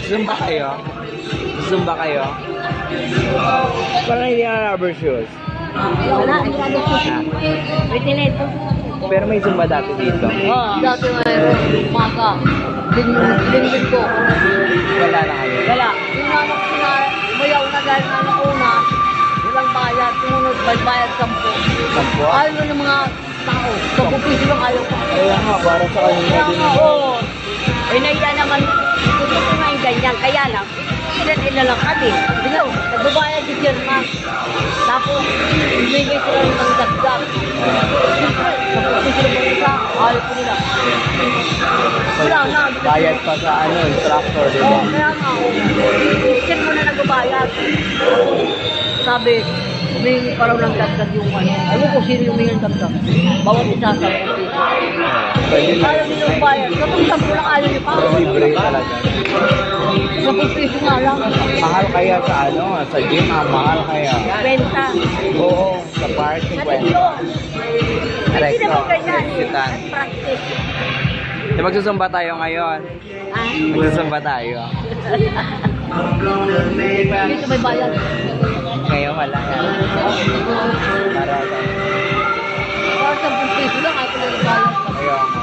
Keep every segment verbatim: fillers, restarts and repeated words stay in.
Zumba kayo? Zumba kayo? Parang hindi na rubber shoes. Wala, hindi na rubber shoes. May tineto. Pero may Zumba dati dito. Oo, dati mayroon. Umaga. Din-din ko. Wala na kayo? Wala. Yung anak ko na, umayaw na dahil na nauna. Walang bayad. Tumunod, bayad sampo. Sampo? Ayaw na ng mga tao. Sampo piso lang ayaw pa. Kaya nga, para sa kanina din. Oo. Eh, naiya naman. Gusto ko nga yung ganyan. Kaya lang. Ilan-ila lang kami. Bilo, nagbabayad si Jerma. Tapos, ibigay sila ng mga dagdag. Siyempre, napusin sila mo isa. Ayaw ko nila. Wala na. Bayad pa sa ano, instructor, di ba? Oo, kaya nga. Check mo na nagbabayad. Sabi, humingi pa raw ng dagdag yung ano. Ayaw ko sino yung humingi ng dagdag. Bawat isa sa piso. Ayaw nila yung bayad. Kapag sampo lang ayaw niyo pa. Libre talaga. Sa piso nga lang. Mahal kaya sa ano, sa gym, ah, mahal kaya. Benta. Oo, sa park, Sa cinquenta. tilo. Hindi Correct, naman no? ganyan. Sitan. Practice. Di magsusumba tayo ngayon. Ah, Magsusumba tayo. dito may bayad. Ngayon wala yan. Para sa... Para sa piso lang, ayaw ko na bayad. Ayaw mo.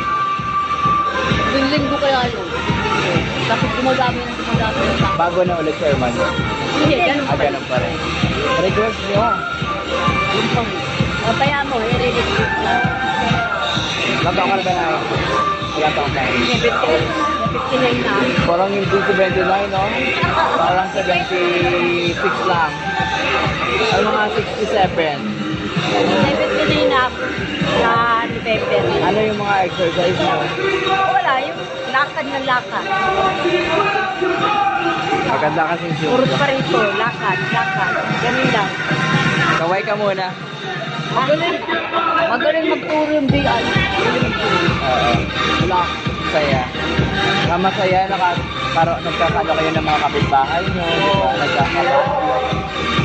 Linggo kaya yun. Tapos dumadami na dumadami na tao. Bago na ulit chairman. Hindi, ganun Ah, pa. ganun pa rin. Request nyo. Yun pang. O, kaya mo, i-ready ko. Magkakaroon ka ba na yun? Ilang taong na yun? fifty-nine na. Parang hindi seventy-nine, no? Parang seventy-six lang. Ay, mga sixty-seven. seventy-nine na ako sa November. Ano yung mga exercise nyo? Wala, yung lakad ng lakad. Maganda kasi yung Puro shoes. pa rin ito, lakad, lakad. Ganun lang. Kaway ka muna. Magaling, magaling magturo yung biyan. Magaling magturo. Oo. Wala. Saya. Nga masaya, naka, paro, nagkakalo kayo ng mga kapitbahay nyo, di ba? Nagkakalo.